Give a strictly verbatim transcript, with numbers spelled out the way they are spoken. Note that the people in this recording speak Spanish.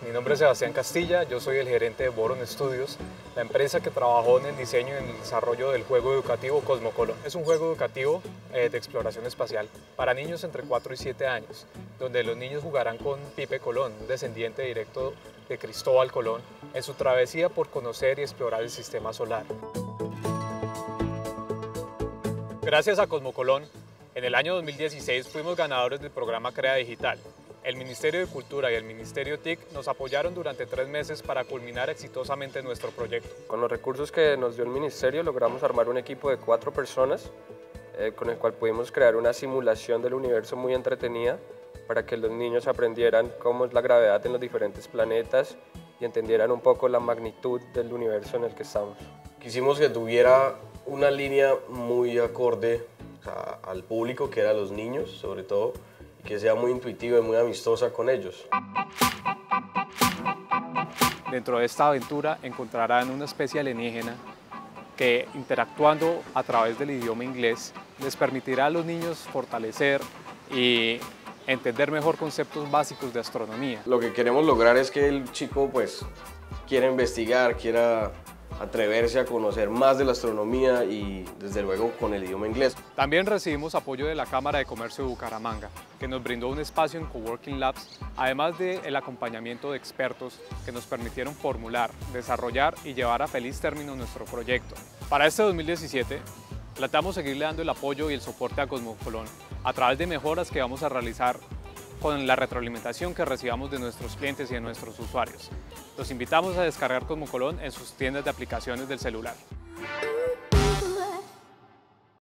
Mi nombre es Sebastián Castilla, yo soy el gerente de Boron Studios, la empresa que trabajó en el diseño y en el desarrollo del juego educativo Cosmocolon. Es un juego educativo eh, de exploración espacial para niños entre cuatro y siete años, donde los niños jugarán con Pipe Colón, un descendiente directo de Cristóbal Colón, en su travesía por conocer y explorar el sistema solar. Gracias a Cosmocolon, en el año dos mil dieciséis fuimos ganadores del programa Crea Digital. El Ministerio de Cultura y el Ministerio T I C nos apoyaron durante tres meses para culminar exitosamente nuestro proyecto. Con los recursos que nos dio el Ministerio logramos armar un equipo de cuatro personas eh, con el cual pudimos crear una simulación del universo muy entretenida para que los niños aprendieran cómo es la gravedad en los diferentes planetas y entendieran un poco la magnitud del universo en el que estamos. Quisimos que tuviera una línea muy acorde, o sea, al público, que era los niños sobre todo, que sea muy intuitiva y muy amistosa con ellos. Dentro de esta aventura encontrarán una especie alienígena que, interactuando a través del idioma inglés, les permitirá a los niños fortalecer y entender mejor conceptos básicos de astronomía. Lo que queremos lograr es que el chico pues quiera investigar, quiera atreverse a conocer más de la astronomía y desde luego con el idioma inglés. También recibimos apoyo de la Cámara de Comercio de Bucaramanga, que nos brindó un espacio en Coworking Labs, además del acompañamiento de expertos que nos permitieron formular, desarrollar y llevar a feliz término nuestro proyecto. Para este dos mil diecisiete, tratamos de seguirle dando el apoyo y el soporte a Cosmocolon a través de mejoras que vamos a realizar con la retroalimentación que recibamos de nuestros clientes y de nuestros usuarios. Los invitamos a descargar Cosmocolon en sus tiendas de aplicaciones del celular.